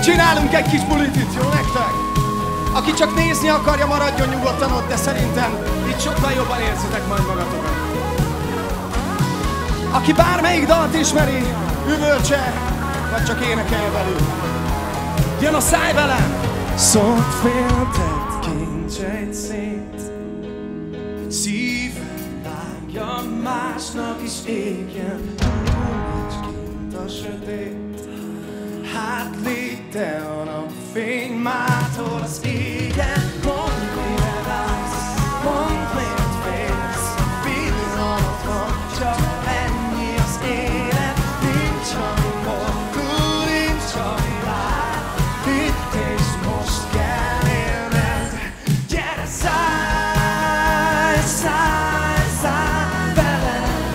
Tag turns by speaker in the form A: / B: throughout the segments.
A: Csinálunk egy kis bulit itt, jó nektek? Aki csak nézni akarja, maradjon nyugodtan ott, de szerintem itt sokkal jobban érzitek majd magatokat. Aki bármelyik dalt ismeri, üvöltse, vagy csak énekelje velük. Jön a Szállj velem! Szót féltett kincseit szét, szíved lángja másnak is égjen, nincs kint a sötét. Hát légy te a napfény, mától az égen. Mondd, mire vársz, mondd, miért félsz. Pillanat van, csak ennyi az élet. Nincs, ami fordul, nincs, ami vár. Itt és most kell élned. Gyere, szállj, szállj, szállj velem.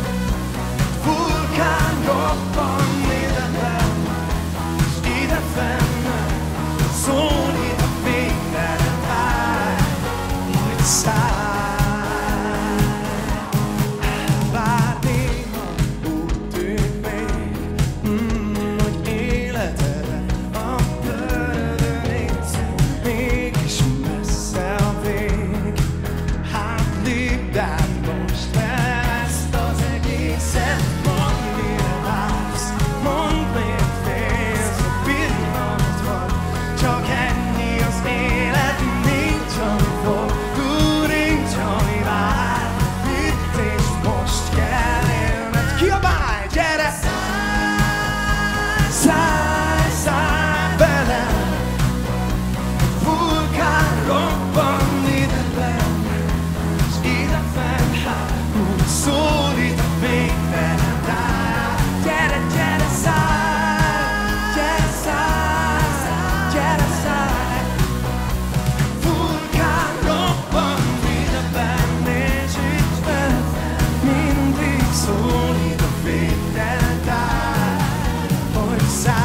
A: Vulkán robban mindenben, ide fenn szólít a fényben áll, hogy szállj. Bár néha úgy tűnik még, hogy életedre a földön érzem, mégis messze a vég. Hát lépd át most fel ezt az egészet. Mondd, mire vársz, mondd, miért félsz. A pillanat van, csak ennyi az élet. Nincs, ami fordul, nincs, ami vár. Itt és most kell élned. Kiabálj, gyere! Szállj, szállj velem. Vulkán robban ide benn, s ide fenn, hát úgy szólít a végtelen táj. Gyere, gyere, szállj, gyere, szállj, gyere, szállj. Vulkán robban ide benn, és itt fenn mindig szólít a végtelen táj, hogy szállj.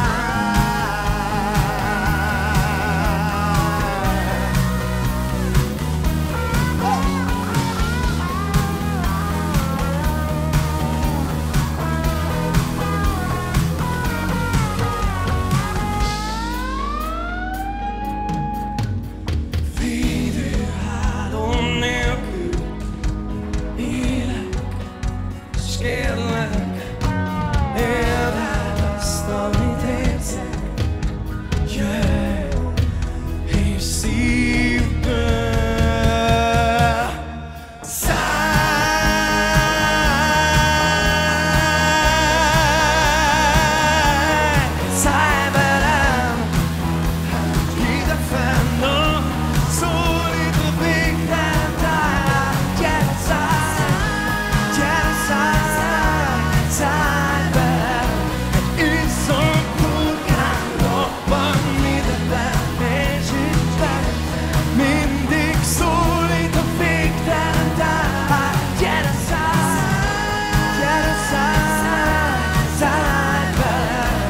A: Védőháló nélkül élek, s kérlek, éld át azt, amit érzek. Jöjj, és szívből szállj. Szállj velem, hát ide fenn szólít a végtelen táj. Gyere, szállj, gyere, szállj, szállj velem. Egy izzó vulkán robban ide benn, és itt benn mindig szólít a végtelen táj. Gyere, szállj, szállj velem.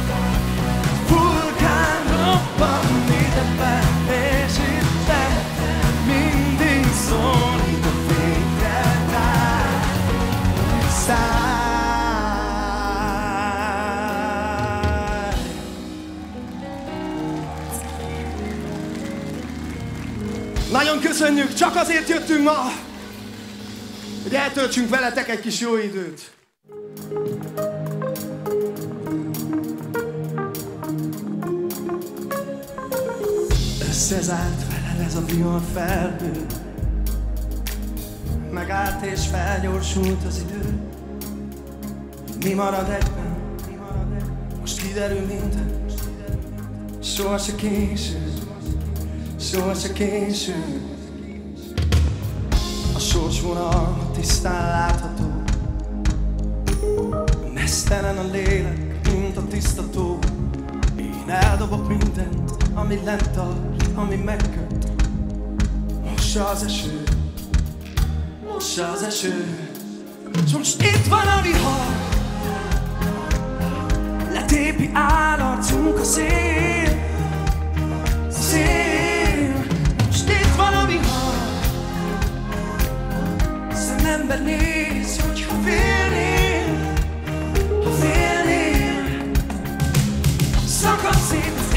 A: Vulkán robban ide benn, és itt benn mindig szólít a végtelen táj. Szállj. Nagyon köszönjük, csak azért jöttünk ma, hogy eltöltsünk veletek egy kis jó időt. Összezárt veled ez a vihar felhő, megállt és felgyorsult az idő. Mi marad egyben, most kiderül minden. Soha se késő, soha se késő. A sorsvonal tisztán látható, meztelen a lélek, mint a tiszta tó. Én eldobok mindent, ami lent tart, ami megköt. Mossa az eső, mossa az eső. S most itt van a vihar, letépi állarcunk a szél, szél. Most itt van a vihar, szemembe néz, hogyha félnél, ha félnél. Szakad szét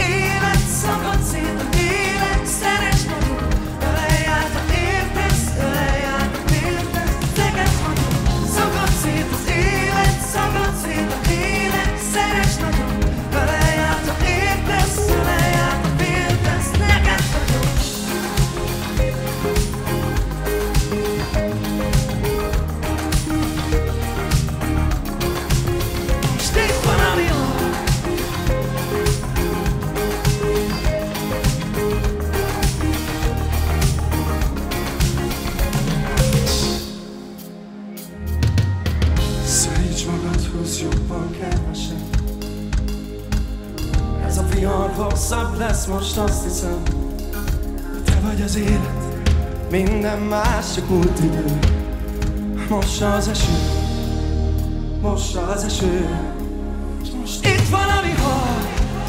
A: most azt hiszem, te vagy az élet, minden más csak múlt idő. Mossa az eső, mossa az eső, és most itt van a vihar,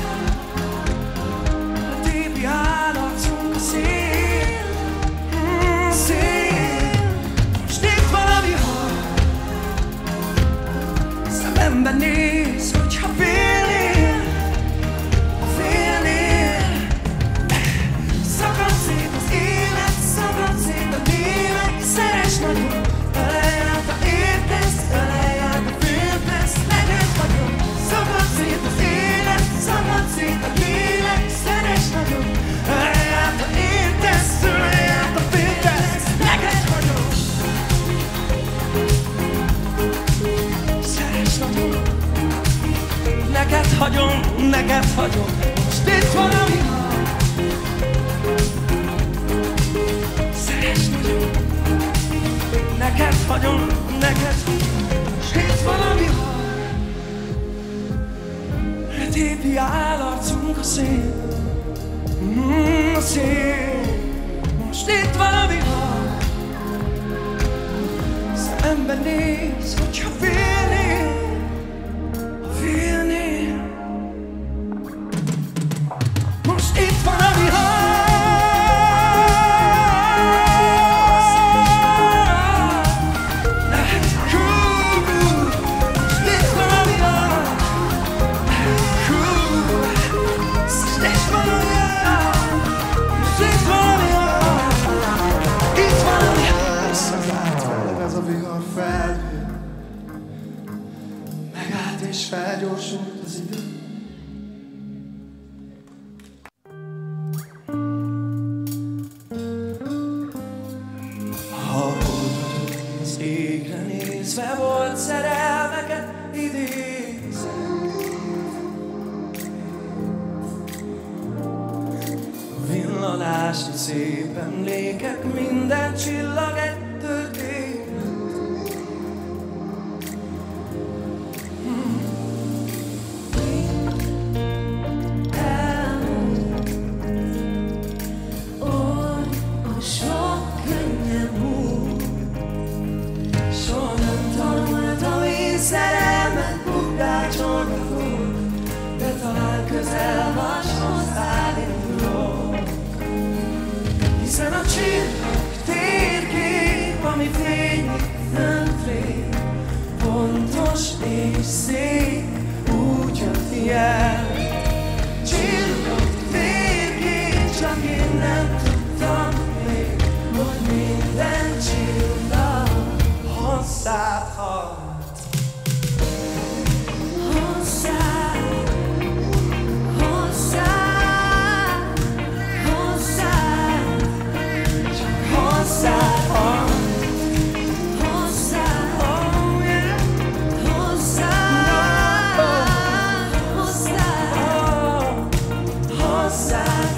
A: tépi állarcunk a szél, szél. Most itt van a vihar, szemembe néz, hogyha félnél, félnél. Szakad szét az élet, szakad szét a lélek, szeress nagyon. Ölelj át, ha értesz, ölelj át, ha féltesz, neked vagyok. Szakad szét az élet, szakad szét a lélek, szeress nagyon. Ölelj át, ha értesz, ölelj át, ha féltesz, neked vagyok. Szeress nagyon. Neked hagyom, neked hagyom. Most itt van a vihar. Szeress nagyon. Neked hagyom, neked hagyom. És itt van a vihar. Tépi állarcunk a szél, a szél. Most itt van a vihar. Szemembe néz, hogyha félnél, ha félnél. Most itt van a vihar. Megállt és felgyorsult az idő. Ha hol vagyok, az égre nézve volt szerelmeket idézem. Villanásnyi szép emlékek, minden csillag egy történet. Szerelmet bukdácsolgatok, de talán közel máshoz állítunk. Hiszen a csillag térkép, ami fénylik nem fél, pontos és szép, úgy jött jel. Csillag térkép, csak én nem tudtam még, hogy minden csillag hozzád halt.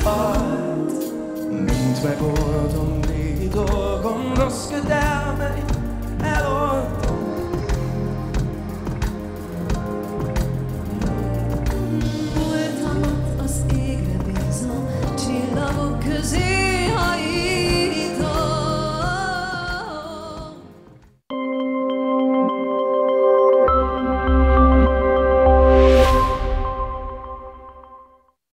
A: Mint megoldom régi dolgom, rossz kötelmei,